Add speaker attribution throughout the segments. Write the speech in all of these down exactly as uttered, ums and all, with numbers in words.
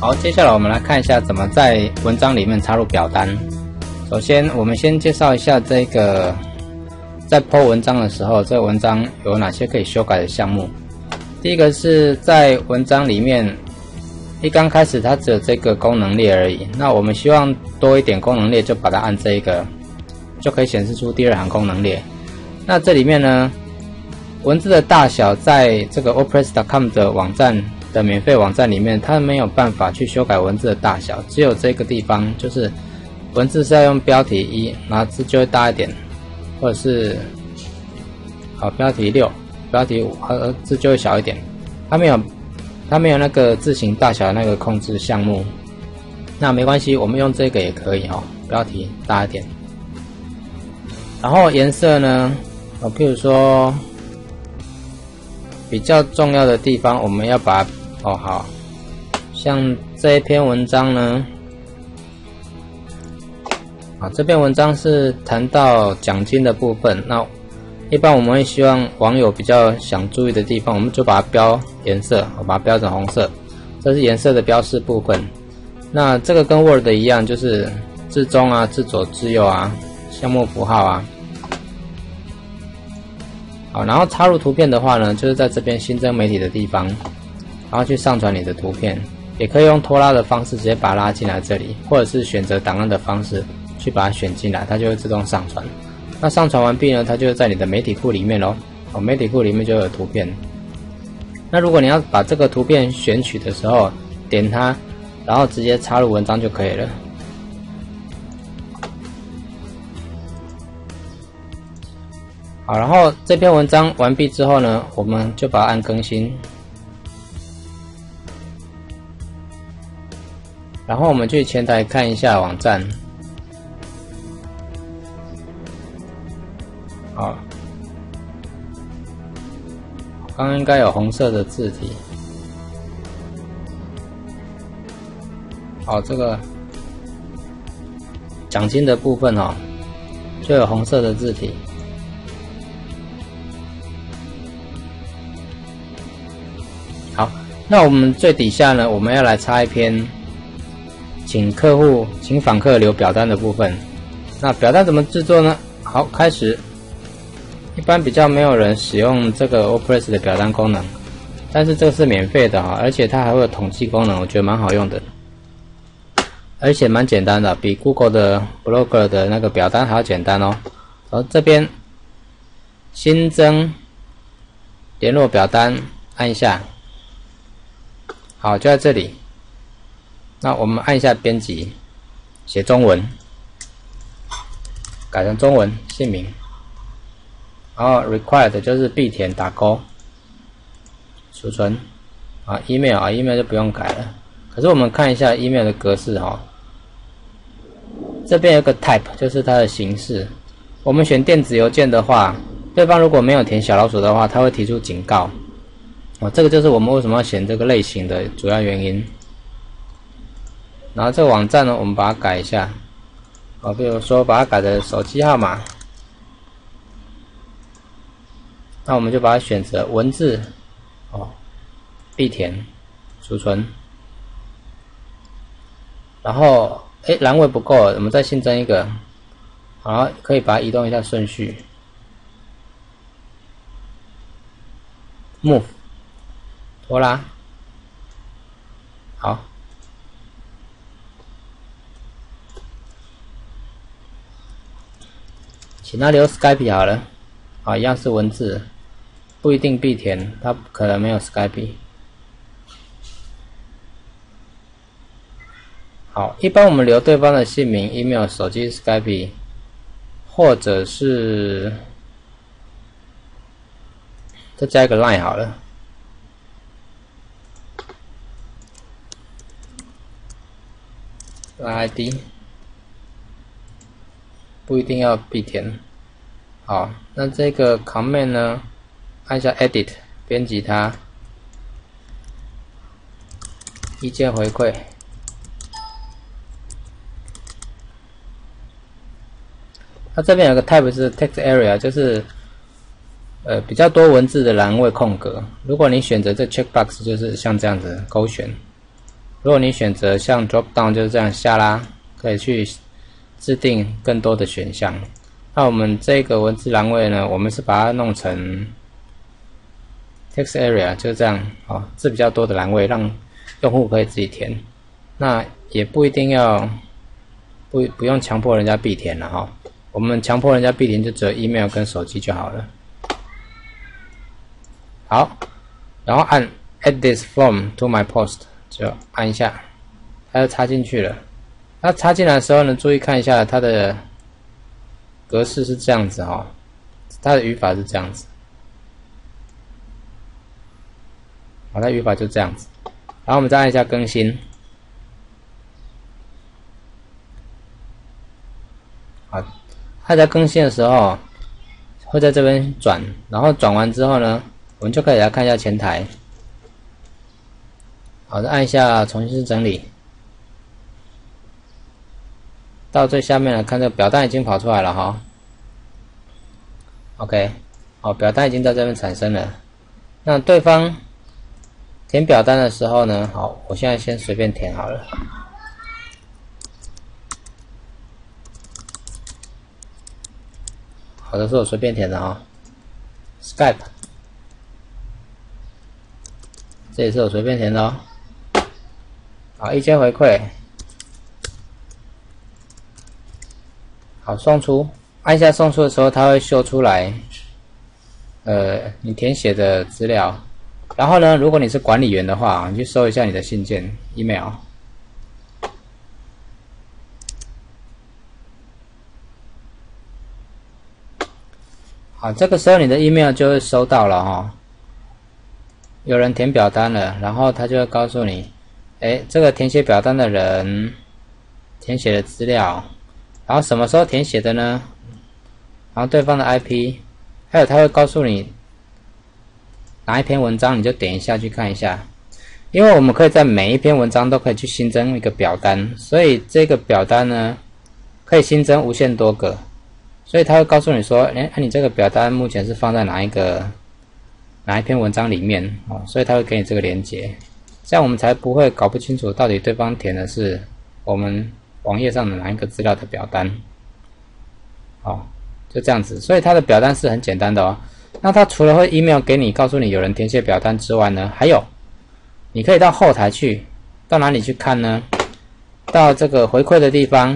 Speaker 1: 好，接下来我们来看一下怎么在文章里面插入表单。首先，我们先介绍一下这个在 po 文章的时候，这个文章有哪些可以修改的项目。第一个是在文章里面，一刚开始它只有这个功能列而已。那我们希望多一点功能列，就把它按这一个，就可以显示出第二行功能列。那这里面呢，文字的大小在这个 wordpress 点 com 的网站的免费网站里面，它没有办法去修改文字的大小，只有这个地方，就是文字是要用标题一，然后字就会大一点，或者是好标题六、标题五，呃字就会小一点。它没有，它没有那个字形大小的那个控制项目。那没关系，我们用这个也可以哦，标题大一点。然后颜色呢，哦，譬如说比较重要的地方，我们要把哦好，像这一篇文章呢，啊这篇文章是谈到奖金的部分，那一般我们会希望网友比较想注意的地方，我们就把它标颜色，我把它标成红色，这是颜色的标示部分。那这个跟 Word 一样，就是字中啊、字左、字右啊、项目符号啊。好，然后插入图片的话呢，就是在这边新增媒体的地方，然后去上传你的图片，也可以用拖拉的方式直接把它拉进来这里，或者是选择档案的方式去把它选进来，它就会自动上传。那上传完毕呢，它就会在你的媒体库里面咯，哦，媒体库里面就有图片。那如果你要把这个图片选取的时候，点它，然后直接插入文章就可以了。好，然后这篇文章完毕之后呢，我们就把它按更新，然后我们去前台看一下网站。好，刚刚应该有红色的字体。好，这个奖金的部分哦，就有红色的字体。好，那我们最底下呢，我们要来插一篇请客户、请访客留表单的部分。那表单怎么制作呢？好，开始。一般比较没有人使用这个 wordpress 的表单功能，但是这个是免费的哈，而且它还会有统计功能，我觉得蛮好用的，而且蛮简单的，比 Google 的 Blogger 的那个表单还要简单哦。然后这边新增联络表单，按一下，好，就在这里。那我们按一下编辑，写中文，改成中文姓名。然后 required 就是必填打勾，储存啊 email 啊 email 就不用改了。可是我们看一下 email 的格式哈、哦，这边有个 type 就是它的形式。我们选电子邮件的话，对方如果没有填小老鼠的话，它会提出警告。哦，这个就是我们为什么要选这个类型的主要原因。然后这个网站呢，我们把它改一下，哦，比如说把它改成手机号码。那我们就把它选择文字，哦，必填，储存，然后诶栏位不够了，我们再新增一个，好，可以把它移动一下顺序 ，move， 拖拉，好，请他留 Skype 好了，好，一样是文字。不一定必填，它可能没有 Skype。好，一般我们留对方的姓名、email、手机、Skype， 或者是再加一个 line 好了。line I D 不一定要必填。好，那这个 comment 呢？按下 Edit 编辑它，意见回馈。它这边有个 Type 是 Text Area， 就是呃比较多文字的栏位空格。如果你选择这 Checkbox， 就是像这样子勾选。 如果你选择像 drop down 就是这样下拉，可以去制定更多的选项。那我们这个文字栏位呢，我们是把它弄成 text area， 就是这样哦，字比较多的栏位，让用户可以自己填。那也不一定要不不用强迫人家必填了哈、哦，我们强迫人家必填就只有 email 跟手机就好了。好，然后按 add this form to my post， 就按一下，它就插进去了。那插进来的时候呢，注意看一下它的格式是这样子哈、哦，它的语法是这样子。好，它语法就这样子。然后我们再按一下更新。好，它在更新的时候会在这边转，然后转完之后呢，我们就可以来看一下前台。好，再按一下重新整理，到最下面来看，这个表单已经跑出来了哈。OK， 好，表单已经在这边产生了。那对方填表单的时候呢，好，我现在先随便填好了。好的，是我随便填的哈、哦。Skype， 这也是我随便填的哦。好，一键回馈。好，送出，按一下送出的时候，它会秀出来，呃，你填写的资料。然后呢，如果你是管理员的话，你去搜一下你的信件 email。好，这个时候你的 email 就会收到了哈、哦。有人填表单了，然后他就会告诉你，哎，这个填写表单的人填写的资料，然后什么时候填写的呢？然后对方的 I P， 还有他会告诉你哪一篇文章，你就点一下去看一下。因为我们可以在每一篇文章都可以去新增一个表单，所以这个表单呢可以新增无限多个。所以他会告诉你说，哎，你这个表单目前是放在哪一个哪一篇文章里面哦，所以他会给你这个连结，这样我们才不会搞不清楚到底对方填的是我们网页上的哪一个资料的表单。哦，就这样子，所以它的表单是很简单的哦。那它除了会 email 给你，告诉你有人填写表单之外呢，还有你可以到后台去，到哪里去看呢？到这个回馈的地方。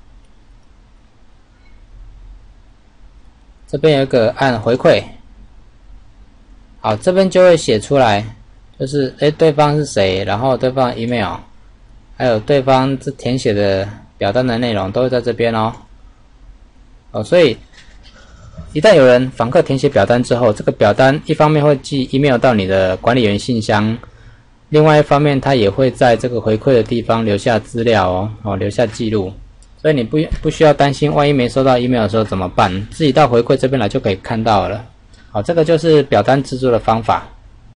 Speaker 1: 这边有一个按回馈，好，这边就会写出来，就是诶对方是谁，然后对方的 email， 还有对方这填写的表单的内容都会在这边哦。哦，所以一旦有人访客填写表单之后，这个表单一方面会寄 email 到你的管理员信箱，另外一方面它也会在这个回馈的地方留下资料哦，哦留下记录。所以你不不需要担心，万一没收到 email 的时候怎么办？自己到回馈这边来就可以看到了。好，这个就是表单制作的方法。